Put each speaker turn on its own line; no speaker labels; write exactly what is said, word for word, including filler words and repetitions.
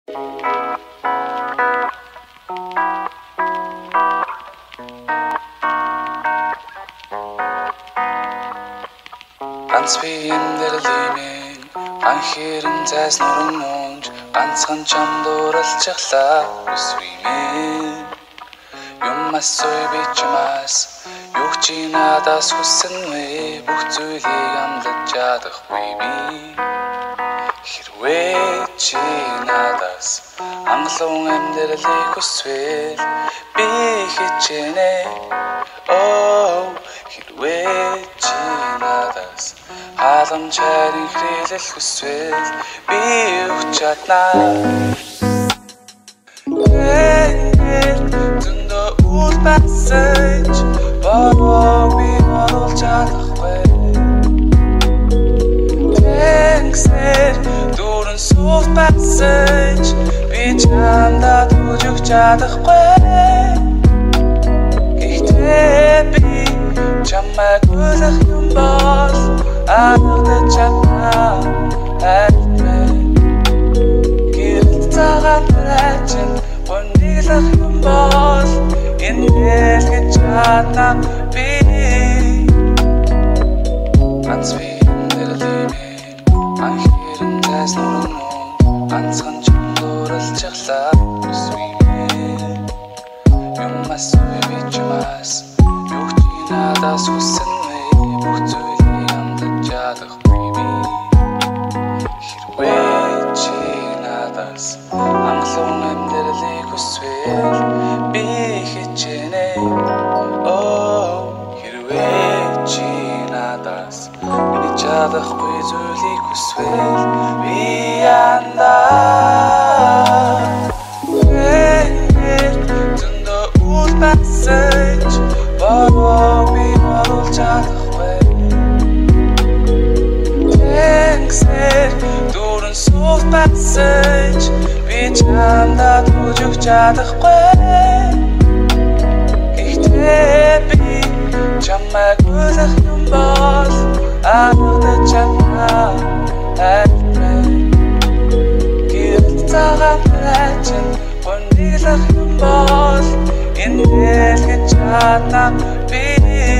Ганц биеийн дээр лимэн ан хэрэн зайс нуран мунж ганцхан чам дууралчихлаа үсвимэн юм асой бичмас юг чи надаас хүссэн вэ бүх зүйлийг амлаж чадахгүй би хэрвээ чи надаас англон амьдралыг хүсвэл би хичээнэ оо хэрвээ чи надаас халамжаар хэлэл хүсвэл би өгч чаднаа зөндөө үл басж боо би оруулж чадахгүй тэнгисээр дүүрэн суух басж би чамдаа түүж өгч чадахгүй гэхдээ би чамайг хүлэх юм бол анхдаж чаднаа айлтмай гэрэл цагаан тайчин гонdiglах юм бол энэ хэлгэж чаднаа би ганц биеийн дээр лимэн ан хэрэн зайс нуран мунж ганцхан чам дууралчихлаа үсвимэн юм асууй бичмас юг чи надаас хүссэн вэ бүх зүйлийг амлаж чадахгүй би хэрвээ чи надаас англон амьдралыг хүсвэл би хичээнэ оо хэрвээ чи надаас миний чадахгүй зүйлийг хүсвэл би андаа зөндөө үл басж боо би оруулж чадахгүй тэнгисээр дүүрэн суух басж би чамдаа түүж өгч чадахгүй гэхдээ би чамайг хүлэх юм бол анхдаж чаднаа айлтмай гэрэл цагаан тайчин гонdiglах юм бол энэ хэлгэж чаднаа би